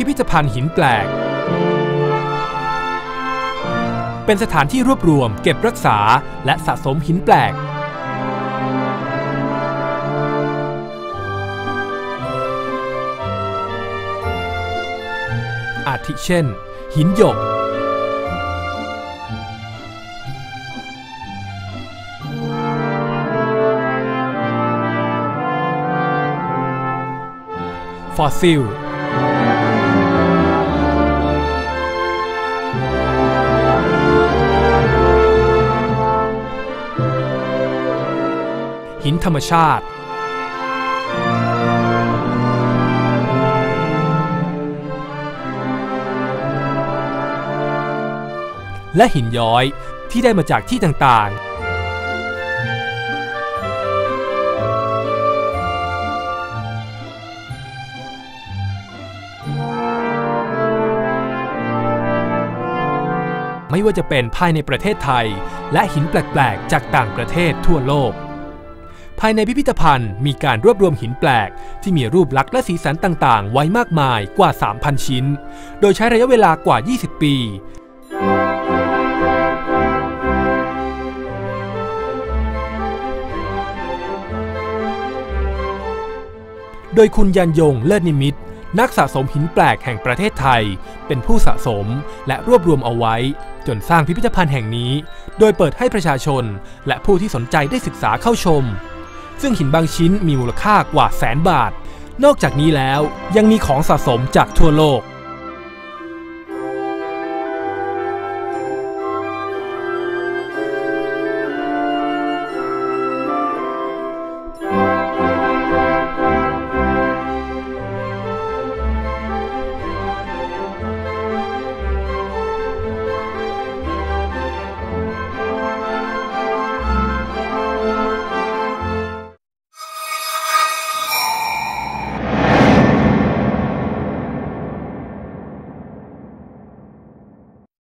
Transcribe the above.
พิพิธภัณฑ์หินแปลกเป็นสถานที่รวบรวมเก็บรักษาและสะสมหินแปลกอาทิเช่นหินหยกฟอสซิลหินธรรมชาติและหินย้อยที่ได้มาจากที่ต่างๆไม่ว่าจะเป็นภายในประเทศไทยและหินแปลกๆจากต่างประเทศทั่วโลกภายในพิพิธภัณฑ์มีการรวบรวมหินแปลกที่มีรูปลักษณ์และสีสันต่างๆไว้มากมายกว่า 3,000 ชิ้นโดยใช้ระยะเวลากว่า 20 ปีโดยคุณยันยงเลิศนิมิตรนักสะสมหินแปลกแห่งประเทศไทยเป็นผู้สะสมและรวบรวมเอาไว้จนสร้างพิพิธภัณฑ์แห่งนี้โดยเปิดให้ประชาชนและผู้ที่สนใจได้ศึกษาเข้าชมซึ่งหินบางชิ้นมีมูลค่ากว่า100,000 บาทนอกจากนี้แล้วยังมีของสะสมจากทั่วโลก